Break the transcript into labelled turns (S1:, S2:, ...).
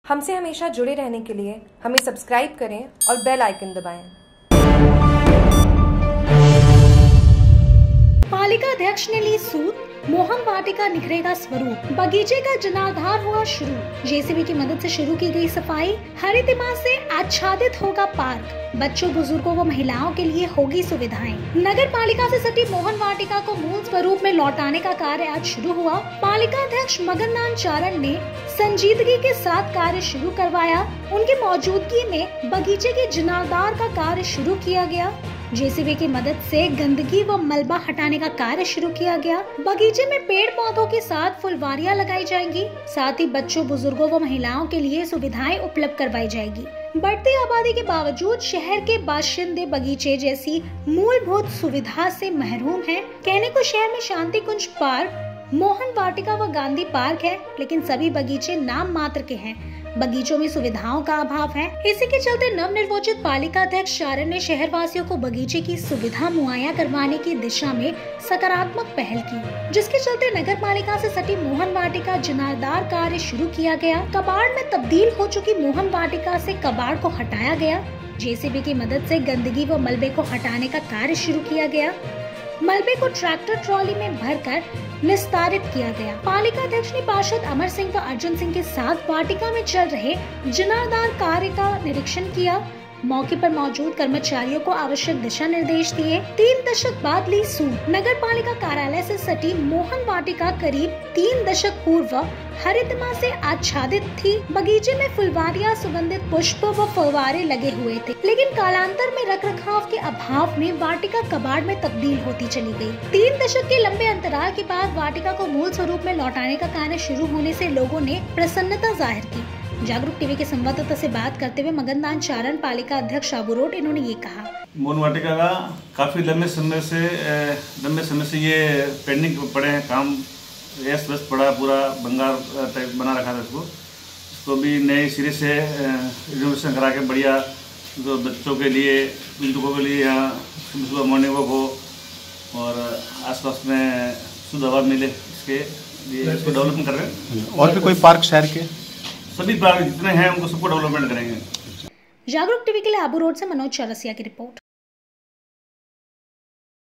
S1: हमसे हमेशा जुड़े रहने के लिए हमें सब्सक्राइब करें और बेल आइकन दबाएं।
S2: पालिका अध्यक्ष ने ली सूत, मोहन वाटिका निखरेगा स्वरूप। बगीचे का जीर्णोद्धार हुआ शुरू। जेसीबी की मदद से शुरू की गई सफाई। हरितिमा से आच्छादित होगा पार्क। बच्चों, बुजुर्गों व महिलाओं के लिए होगी सुविधाएं। नगर पालिका से सटी मोहन वाटिका को मूल स्वरूप में लौटाने का कार्य आज शुरू हुआ। पालिका अध्यक्ष मगन चारण ने संजीदगी के साथ कार्य शुरू करवाया। उनकी मौजूदगी में बगीचे के जीर्णोद्धार का कार्य शुरू किया गया। जेसीबी की मदद से गंदगी व मलबा हटाने का कार्य शुरू किया गया। बगीचे में पेड़ पौधों के साथ फुलवारियां लगाई जाएंगी। साथ ही बच्चों, बुजुर्गों व महिलाओं के लिए सुविधाएं उपलब्ध करवाई जाएगी। बढ़ती आबादी के बावजूद शहर के बाशिंदे बगीचे जैसी मूलभूत सुविधा से महरूम हैं। कहने को शहर में शांति कुंज पार्क, मोहन वाटिका व गांधी पार्क है, लेकिन सभी बगीचे नाम मात्र के हैं। बगीचों में सुविधाओं का अभाव है। इसी के चलते नवनिर्वाचित पालिका अध्यक्ष चारण ने शहर वासियों को बगीचे की सुविधा मुहैया करवाने की दिशा में सकारात्मक पहल की, जिसके चलते नगर पालिका से सटी मोहन वाटिका जीर्णोद्धार कार्य शुरू किया गया। कबाड़ में तब्दील हो चुकी मोहन वाटिका से कबाड़ को हटाया गया। जेसीबी की मदद से गंदगी व मलबे को हटाने का कार्य शुरू किया गया। मलबे को ट्रैक्टर ट्रॉली में भरकर निस्तारित किया गया। पालिका अध्यक्ष ने पार्षद अमर सिंह व अर्जुन सिंह के साथ वाटिका में चल रहे जीर्णोद्धार कार्य का निरीक्षण किया। मौके पर मौजूद कर्मचारियों को आवश्यक दिशा निर्देश दिए। 3 दशक बाद ली सूत। नगर पालिका कार्यालय से सटी मोहन वाटिका करीब 3 दशक पूर्व हरितिमा से आच्छादित थी। बगीचे में फुलवारियां, सुगंधित पुष्प व फव्वारे लगे हुए थे, लेकिन कालांतर में रखरखाव के अभाव में वाटिका कबाड़ में तब्दील होती चली गई। 3 दशक के लंबे अंतराल के बाद वाटिका को मूल स्वरूप में लौटाने का कार्य शुरू होने से लोगों ने प्रसन्नता जाहिर की। जागरूक टीवी के संवाददाता से बात करते हुए मगन चारण, पालिका अध्यक्ष आबू रोड, इन्होंने ये कहा।
S3: मोहन वाटिका का काफी लंबे समय से ये पेंडिंग पड़े हैं काम। व्यस्त पड़ा, पूरा भंगार टाइप बना रखा था इसको भी नए सिरे से रिनोवेशन करा के बढ़िया जो बच्चों के लिए, बुजुर्गों के लिए यहाँ सुबह मॉर्निंग वॉक हो और आसपास में शुद्ध हवा मिले, इसके लिए इसको डेवलपमेंट कर रहे हैं।
S4: और भी कोई पार्क शहर के
S3: सभी पार्क जितने हैं उनको सबको डेवलपमेंट करेंगे।
S2: जागरूक टीवी के लिए आबू रोड से मनोज चौरसिया की रिपोर्ट।